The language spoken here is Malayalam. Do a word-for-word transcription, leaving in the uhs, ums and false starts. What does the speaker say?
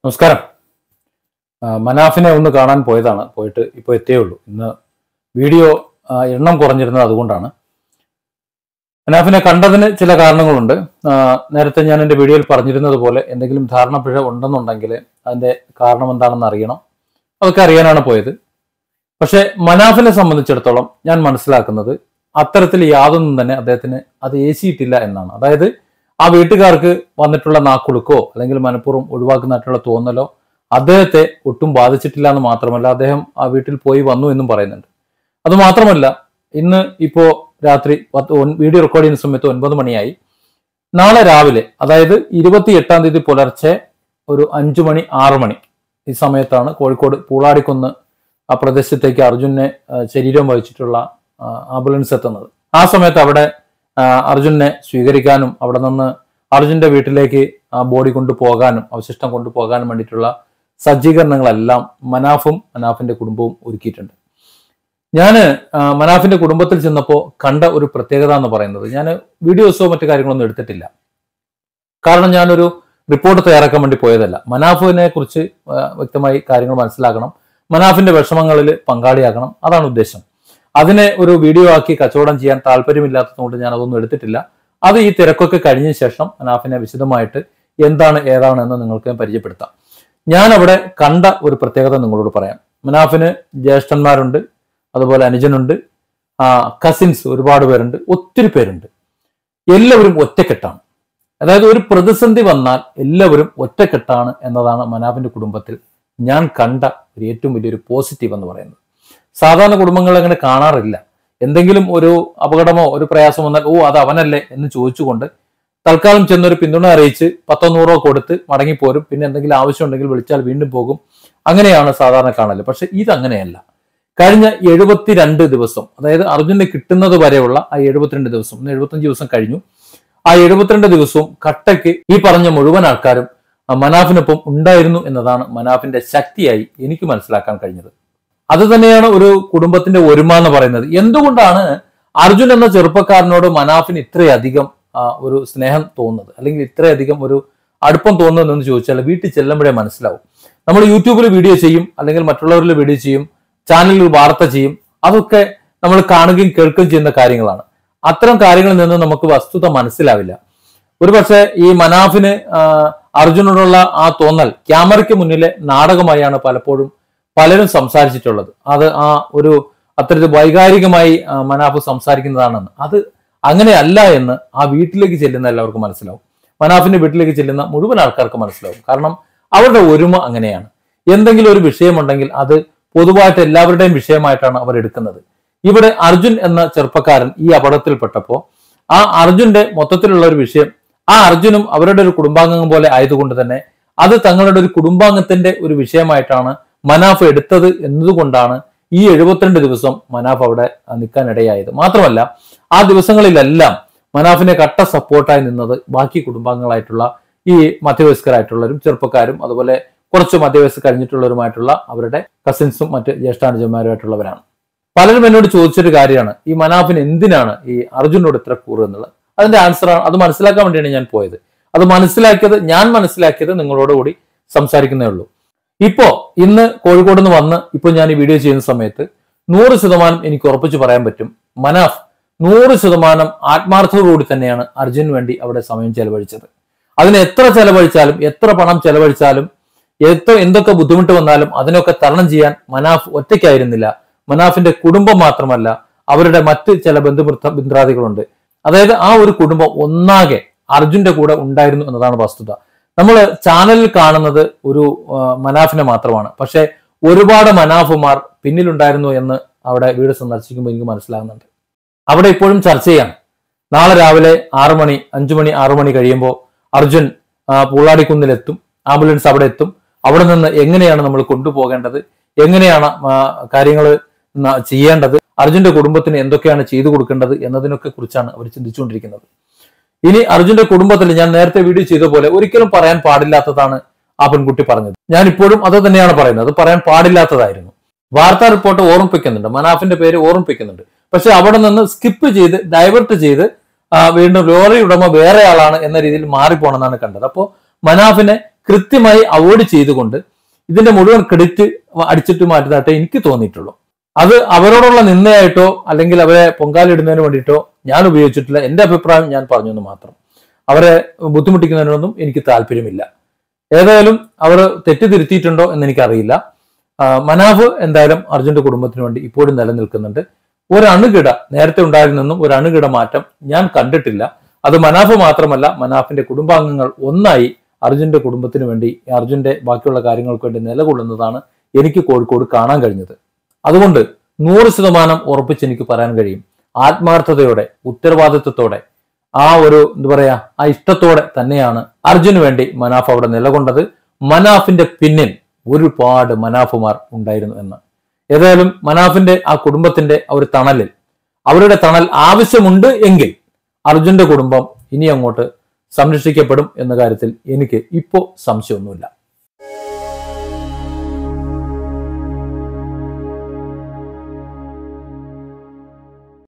നമസ്കാരം. മനാഫിനെ ഒന്ന് കാണാൻ പോയതാണ്. പോയിട്ട് ഇപ്പോൾ എത്തിയേ ഉള്ളൂ. ഇന്ന് വീഡിയോ എണ്ണം കുറഞ്ഞിരുന്നത് അതുകൊണ്ടാണ്. മനാഫിനെ കണ്ടതിന് ചില കാരണങ്ങളുണ്ട്. നേരത്തെ ഞാൻ എൻ്റെ വീഡിയോയിൽ പറഞ്ഞിരുന്നത് പോലെ എന്തെങ്കിലും ധാരണപ്പിഴ ഉണ്ടെന്നുണ്ടെങ്കിൽ അതിൻ്റെ കാരണം എന്താണെന്ന് അറിയണം. അതൊക്കെ അറിയാനാണ് പോയത്. പക്ഷെ മനാഫിനെ സംബന്ധിച്ചിടത്തോളം ഞാൻ മനസ്സിലാക്കുന്നത് അത്തരത്തിൽ യാതൊന്നും തന്നെ അദ്ദേഹത്തിന് അത് ഏശിയിട്ടില്ല എന്നാണ്. അതായത് ആ വീട്ടുകാർക്ക് വന്നിട്ടുള്ള നാക്കുളുക്കോ അല്ലെങ്കിൽ മനഃപൂർവ്വം ഒഴിവാക്കുന്നതായിട്ടുള്ള തോന്നലോ അദ്ദേഹത്തെ ഒട്ടും ബാധിച്ചിട്ടില്ല എന്ന് മാത്രമല്ല, അദ്ദേഹം ആ വീട്ടിൽ പോയി വന്നു എന്നും പറയുന്നുണ്ട്. അത് മാത്രമല്ല, ഇന്ന് ഇപ്പോ രാത്രി പത്ത് വീഡിയോ റെക്കോർഡ് ചെയ്യുന്ന സമയത്ത് ഒൻപത് മണിയായി. നാളെ രാവിലെ, അതായത് ഇരുപത്തി എട്ടാം തീയതി പുലർച്ചെ ഒരു അഞ്ചു മണി ആറു മണി ഈ സമയത്താണ് കോഴിക്കോട് പൂളാടിക്കുന്ന് ആ പ്രദേശത്തേക്ക് അർജുനെ ശരീരം വഹിച്ചിട്ടുള്ള ആംബുലൻസ് എത്തുന്നത്. ആ സമയത്ത് അവിടെ അർജുനെ സ്വീകരിക്കാനും അവിടെ നിന്ന് അർജുന്റെ വീട്ടിലേക്ക് ആ ബോഡി കൊണ്ടുപോകാനും അവശിഷ്ടം കൊണ്ടുപോകാനും വേണ്ടിയിട്ടുള്ള സജ്ജീകരണങ്ങളെല്ലാം മനാഫും മനാഫിന്റെ കുടുംബവും ഒരുക്കിയിട്ടുണ്ട്. ഞാൻ മനാഫിന്റെ കുടുംബത്തിൽ ചെന്നപ്പോൾ കണ്ട ഒരു പ്രത്യേകത എന്ന് പറയുന്നത്, ഞാൻ വീഡിയോസോ മറ്റു കാര്യങ്ങളൊന്നും എടുത്തിട്ടില്ല. കാരണം ഞാനൊരു റിപ്പോർട്ട് തയ്യാറാക്കാൻ വേണ്ടി പോയതല്ല. മനാഫിനെ കുറിച്ച് വ്യക്തമായി കാര്യങ്ങൾ മനസ്സിലാക്കണം, മനാഫിന്റെ വിഷമങ്ങളിൽ പങ്കാളിയാകണം, അതാണ് ഉദ്ദേശം. അതിനെ ഒരു വീഡിയോ ആക്കി കച്ചവടം ചെയ്യാൻ താല്പര്യമില്ലാത്തതുകൊണ്ട് ഞാൻ അതൊന്നും എടുത്തിട്ടില്ല. അത് ഈ തിരക്കൊക്കെ കഴിഞ്ഞ ശേഷം മനാഫിനെ വിശദമായിട്ട് എന്താണ് ഏതാണ് എന്ന് നിങ്ങൾക്ക് പരിചയപ്പെടുത്താം. ഞാൻ അവിടെ കണ്ട ഒരു പ്രത്യേകത നിങ്ങളോട് പറയാം. മനാഫിന് ജ്യേഷ്ഠന്മാരുണ്ട്, അതുപോലെ അനുജനുണ്ട്, ആ കസിൻസ് ഒരുപാട് പേരുണ്ട്, ഒത്തിരി പേരുണ്ട്. എല്ലാവരും ഒറ്റക്കെട്ടാണ്. അതായത് ഒരു പ്രതിസന്ധി വന്നാൽ എല്ലാവരും ഒറ്റക്കെട്ടാണ് എന്നതാണ് മനാഫിന്റെ കുടുംബത്തിൽ ഞാൻ കണ്ട ഒരു ഏറ്റവും വലിയൊരു പോസിറ്റീവ് എന്ന് പറയുന്നത്. സാധാരണ കുടുംബങ്ങൾ അങ്ങനെ കാണാറില്ല. എന്തെങ്കിലും ഒരു അപകടമോ ഒരു പ്രയാസം വന്നാൽ ഓ അത് അവനല്ലേ എന്ന് ചോദിച്ചുകൊണ്ട് തൽക്കാലം ചെന്നൊരു പിന്തുണ അറിയിച്ച് പത്തോ നൂറോ കൊടുത്ത് മടങ്ങിപ്പോരും. പിന്നെ എന്തെങ്കിലും ആവശ്യമുണ്ടെങ്കിൽ വിളിച്ചാൽ വീണ്ടും പോകും. അങ്ങനെയാണ് സാധാരണ കാണല്. പക്ഷെ ഇതങ്ങനെയല്ല. കഴിഞ്ഞ എഴുപത്തിരണ്ട് ദിവസം, അതായത് അർജുനെ കിട്ടുന്നത് വരെയുള്ള ആ എഴുപത്തിരണ്ട് ദിവസം, ഇന്ന് എഴുപത്തഞ്ച് ദിവസം കഴിഞ്ഞു. ആ എഴുപത്തിരണ്ട് ദിവസവും കട്ടയ്ക്ക് ഈ പറഞ്ഞ മുഴുവൻ ആൾക്കാരും മനാഫിനൊപ്പം ഉണ്ടായിരുന്നു എന്നതാണ് മനാഫിന്റെ ശക്തിയായി എനിക്ക് മനസ്സിലാക്കാൻ കഴിഞ്ഞത്. അത് തന്നെയാണ് ഒരു കുടുംബത്തിന്റെ ഒരുമ എന്ന് പറയുന്നത്. എന്തുകൊണ്ടാണ് അർജുൻ എന്ന ചെറുപ്പക്കാരനോട് മനാഫിന് ഇത്രയധികം ഒരു സ്നേഹം തോന്നുന്നത്, അല്ലെങ്കിൽ ഇത്രയധികം ഒരു അടുപ്പം തോന്നുന്നത് എന്ന് ചോദിച്ചാൽ വീട്ടിൽ ചെല്ലുമ്പോഴേ മനസ്സിലാവും. നമ്മൾ യൂട്യൂബിൽ വീഡിയോ ചെയ്യും, അല്ലെങ്കിൽ മറ്റുള്ളവരിൽ വീഡിയോ ചെയ്യും, ചാനലിൽ വാർത്ത ചെയ്യും, അതൊക്കെ നമ്മൾ കാണുകയും കേൾക്കുകയും ചെയ്യുന്ന കാര്യങ്ങളാണ്. അത്തരം കാര്യങ്ങളിൽ നിന്ന് നമുക്ക് വസ്തുത മനസ്സിലാവില്ല. ഒരു പക്ഷേ ഈ മനാഫിന് അർജുനോടുള്ള ആ തോന്നൽ ക്യാമറയ്ക്ക് മുന്നിലെ നാടകമായാണ് പലപ്പോഴും പലരും സംസാരിച്ചിട്ടുള്ളത്. അത് ആ ഒരു അത്തരത്തിൽ വൈകാരികമായി മനാഫ് സംസാരിക്കുന്നതാണെന്ന്, അത് അങ്ങനെയല്ല എന്ന് ആ വീട്ടിലേക്ക് ചെല്ലുന്ന എല്ലാവർക്കും മനസ്സിലാവും. മനാഫിന്റെ വീട്ടിലേക്ക് ചെല്ലുന്ന മുഴുവൻ ആൾക്കാർക്ക് മനസ്സിലാവും. കാരണം അവരുടെ ഒരുമ അങ്ങനെയാണ്. എന്തെങ്കിലും ഒരു വിഷയമുണ്ടെങ്കിൽ അത് പൊതുവായിട്ട് എല്ലാവരുടെയും വിഷയമായിട്ടാണ് അവർ എടുക്കുന്നത്. ഇവിടെ അർജുൻ എന്ന ചെറുപ്പക്കാരൻ ഈ അപകടത്തിൽപ്പെട്ടപ്പോൾ ആ അർജുന്റെ മൊത്തത്തിലുള്ള ഒരു വിഷയം, ആ അർജുനും അവരുടെ ഒരു കുടുംബാംഗം പോലെ ആയതുകൊണ്ട് തന്നെ അത് തങ്ങളുടെ ഒരു കുടുംബാംഗത്തിന്റെ ഒരു വിഷയമായിട്ടാണ് മനാഫ് എടുത്തത് എന്നതുകൊണ്ടാണ് ഈ എഴുപത്തിരണ്ട് ദിവസം മനാഫ് അവിടെ നിൽക്കാനിടയായത്. മാത്രമല്ല, ആ ദിവസങ്ങളിലെല്ലാം മനാഫിനെ കട്ട സപ്പോർട്ടായി നിന്നത് ബാക്കി കുടുംബാംഗങ്ങളായിട്ടുള്ള ഈ മധ്യവയസ്കരായിട്ടുള്ളവരും ചെറുപ്പക്കാരും അതുപോലെ കുറച്ച് മധ്യവയസ്സ് കഴിഞ്ഞിട്ടുള്ളവരുമായിട്ടുള്ള അവരുടെ കസിൻസും മറ്റ് ജ്യേഷ്ഠാനുജന്മാരുമായിട്ടുള്ളവരാണ്. പലരും എന്നോട് ചോദിച്ചൊരു കാര്യമാണ്, ഈ മനാഫിന് എന്തിനാണ് ഈ അർജുനോട് ഇത്ര കൂറ് എന്നുള്ളത്. അതിന്റെ ആൻസറാണ്, അത് മനസ്സിലാക്കാൻ വേണ്ടിയാണ് ഞാൻ പോയത്. അത് മനസ്സിലാക്കിയത് ഞാൻ മനസ്സിലാക്കിയത് നിങ്ങളോടുകൂടി സംസാരിക്കുന്നേ ഉള്ളൂ. ഇപ്പോ ഇന്ന് കോഴിക്കോട് നിന്ന് വന്ന് ഇപ്പോൾ ഞാൻ ഈ വീഡിയോ ചെയ്യുന്ന സമയത്ത് നൂറ് ശതമാനം എനിക്ക് ഉറപ്പിച്ച് പറയാൻ പറ്റും, മനാഫ് നൂറ് ശതമാനം ആത്മാർത്ഥതയോടുകൂടി തന്നെയാണ് അർജുന് വേണ്ടി അവിടെ സമയം ചെലവഴിച്ചത്. അതിന് എത്ര ചെലവഴിച്ചാലും എത്ര പണം ചെലവഴിച്ചാലും എത്ര എന്തൊക്കെ ബുദ്ധിമുട്ട് വന്നാലും അതിനൊക്കെ തരണം ചെയ്യാൻ മനാഫ് ഒറ്റയ്ക്കായിരുന്നില്ല. മനാഫിന്റെ കുടുംബം മാത്രമല്ല, അവരുടെ മറ്റ് ചില ബന്ധുമിത്ര ബിന്ദ്രാദികളുണ്ട്. അതായത് ആ ഒരു കുടുംബം ഒന്നാകെ അർജുന്റെ കൂടെ ഉണ്ടായിരുന്നു എന്നതാണ് വസ്തുത. നമ്മൾ ചാനലിൽ കാണുന്നത് ഒരു മനാഫിനെ മാത്രമാണ്. പക്ഷെ ഒരുപാട് മനാഫുമാർ പിന്നിലുണ്ടായിരുന്നു എന്ന് അവിടെ വീട് സന്ദർശിക്കുമ്പോൾ എനിക്ക് മനസ്സിലാകുന്നുണ്ട്. അവിടെ ഇപ്പോഴും ചർച്ച ചെയ്യാണ്. നാളെ രാവിലെ ആറു മണി അഞ്ചു മണി ആറു മണി കഴിയുമ്പോൾ അർജുൻ പൂളാടിക്കുന്നിലെത്തും, ആംബുലൻസ് അവിടെ എത്തും. അവിടെ നിന്ന് എങ്ങനെയാണ് നമ്മൾ കൊണ്ടുപോകേണ്ടത്, എങ്ങനെയാണ് കാര്യങ്ങൾ ചെയ്യേണ്ടത്, അർജുന്റെ കുടുംബത്തിന് എന്തൊക്കെയാണ് ചെയ്തു കൊടുക്കേണ്ടത് എന്നതിനൊക്കെ കുറിച്ചാണ് അവർ ചിന്തിച്ചുകൊണ്ടിരിക്കുന്നത്. ഇനി അർജുന്റെ കുടുംബത്തിൽ ഞാൻ നേരത്തെ വീഡിയോ ചെയ്ത പോലെ ഒരിക്കലും പറയാൻ പാടില്ലാത്തതാണ് ആ പെൺകുട്ടി പറഞ്ഞത്. ഞാൻ ഇപ്പോഴും അത് തന്നെയാണ് പറയുന്നത്, അത് പറയാൻ പാടില്ലാത്തതായിരുന്നു. വാർത്താ റിപ്പോർട്ട് ഓർമ്മിപ്പിക്കുന്നുണ്ട്, മനാഫിന്റെ പേര് ഓർമ്മിപ്പിക്കുന്നുണ്ട്. പക്ഷെ അവിടെ നിന്ന് സ്കിപ്പ് ചെയ്ത് ഡൈവേർട്ട് ചെയ്ത് വീണ്ടും ലോറി ഉടമ വേറെ ആളാണ് എന്ന രീതിയിൽ മാറിപ്പോണെന്നാണ് കണ്ടത്. അപ്പോൾ മനാഫിനെ കൃത്യമായി അവോയ്ഡ് ചെയ്തുകൊണ്ട് ഇതിന്റെ മുഴുവൻ ക്രെഡിറ്റ് അടിച്ചിട്ട് മാറ്റുന്നതായിട്ടേ എനിക്ക് തോന്നിയിട്ടുള്ളൂ. അത് അവരോടുള്ള നിന്ദയായിട്ടോ അല്ലെങ്കിൽ അവരെ പൊങ്കാലിടുന്നതിന് വേണ്ടിയിട്ടോ ഞാൻ ഉപയോഗിച്ചിട്ടില്ല. എന്റെ അഭിപ്രായം ഞാൻ പറഞ്ഞു എന്ന് മാത്രം. അവരെ ബുദ്ധിമുട്ടിക്കുന്നതിനൊന്നും എനിക്ക് താല്പര്യമില്ല. ഏതായാലും അവർ തെറ്റിതിരുത്തിയിട്ടുണ്ടോ എന്ന് എനിക്കറിയില്ല. മനാഫ് എന്തായാലും അർജുന്റെ കുടുംബത്തിന് വേണ്ടി ഇപ്പോഴും നിലനിൽക്കുന്നുണ്ട്. ഒരു അണുകിട നേരത്തെ ഉണ്ടായിരുന്നെന്നും ഒരു അണുകിട മാറ്റം ഞാൻ കണ്ടിട്ടില്ല. അത് മനാഫ് മാത്രമല്ല, മനാഫിന്റെ കുടുംബാംഗങ്ങൾ ഒന്നായി അർജുന്റെ കുടുംബത്തിന് വേണ്ടി, അർജുന്റെ ബാക്കിയുള്ള കാര്യങ്ങൾക്ക് വേണ്ടി നിലകൊള്ളുന്നതാണ് എനിക്ക് കോഴിക്കോട് കാണാൻ കഴിഞ്ഞത്. അതുകൊണ്ട് നൂറ് ശതമാനം ഉറപ്പിച്ച് എനിക്ക് പറയാൻ കഴിയും, ആത്മാർത്ഥതയോടെ ഉത്തരവാദിത്വത്തോടെ ആ ഒരു എന്താ പറയാ ആ ഇഷ്ടത്തോടെ തന്നെയാണ് അർജുന് വേണ്ടി മനാഫ് അവിടെ നിലകൊണ്ടത്. മനാഫിന്റെ പിന്നിൽ ഒരുപാട് മനാഫുമാർ ഉണ്ടായിരുന്നു എന്ന്. ഏതായാലും മനാഫിന്റെ ആ കുടുംബത്തിന്റെ ഒരു തണലിൽ, അവരുടെ തണൽ ആവശ്യമുണ്ട് എങ്കിൽ അർജുന്റെ കുടുംബം ഇനി അങ്ങോട്ട് സംരക്ഷിക്കപ്പെടും എന്ന കാര്യത്തിൽ എനിക്ക് ഇപ്പോ സംശയമൊന്നുമില്ല.